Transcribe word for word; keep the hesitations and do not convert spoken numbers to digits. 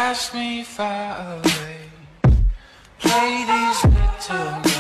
cast me far away. Play these little games.